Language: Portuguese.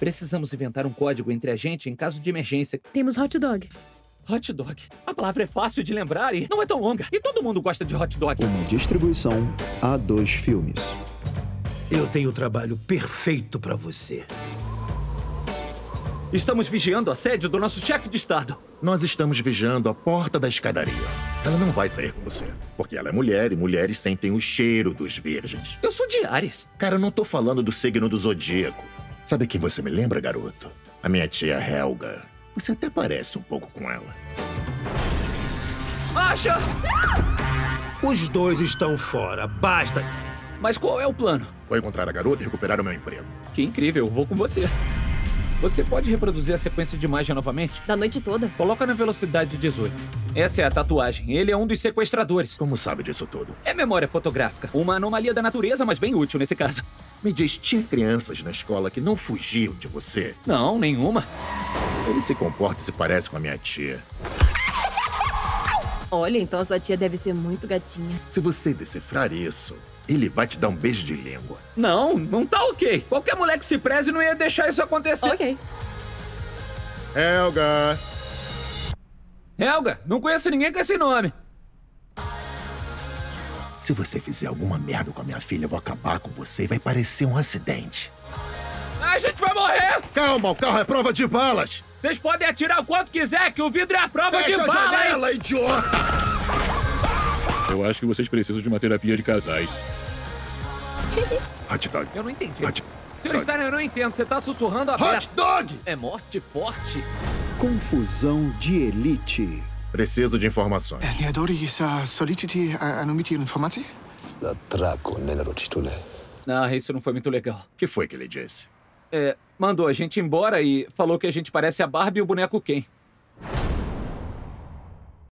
Precisamos inventar um código entre a gente em caso de emergência. Temos hot dog. Hot dog. A palavra é fácil de lembrar e não é tão longa. E todo mundo gosta de hot dog. Uma distribuição A2 Filmes. Eu tenho o trabalho perfeito pra você. Estamos vigiando a sede do nosso chefe de estado. Nós estamos vigiando a porta da escadaria. Ela não vai sair com você, porque ela é mulher e mulheres sentem o cheiro dos virgens. Eu sou de Áries. Cara, eu não tô falando do signo do zodíaco. Sabe quem você me lembra, garoto? A minha tia Helga. Você até parece um pouco com ela. Acha! Os dois estão fora. Basta. Mas qual é o plano? Vou encontrar a garota e recuperar o meu emprego. Que incrível, vou com você. Você pode reproduzir a sequência de imagem novamente? Da noite toda? Coloca na velocidade 18. Essa é a tatuagem. Ele é um dos sequestradores. Como sabe disso tudo? É memória fotográfica. Uma anomalia da natureza, mas bem útil nesse caso. Me diz, tinha crianças na escola que não fugiam de você? Não, nenhuma. Ele se comporta e se parece com a minha tia. Olha, então a sua tia deve ser muito gatinha. Se você decifrar isso, ele vai te dar um beijo de língua. Não, não tá ok. Qualquer mulher que se preze não ia deixar isso acontecer. Ok. Helga! Helga, não conheço ninguém com esse nome. Se você fizer alguma merda com a minha filha, eu vou acabar com você e vai parecer um acidente. A gente vai morrer! Calma, o carro é prova de balas! Vocês podem atirar o quanto quiser, que o vidro é a prova Fecha de a bala, hein? janela, idiota! Eu acho que vocês precisam de uma terapia de casais. Hot dog. Eu não entendi. Hot Senhor dog. Steiner, eu não entendo. Você tá sussurrando a Hot beça. dog! É morte forte? Confusão de elite. Preciso de informações. Liadori sa soliciti anomiti informati? Ah, isso não foi muito legal. O que foi que ele disse? Mandou a gente embora e falou que a gente parece a Barbie e o boneco Ken.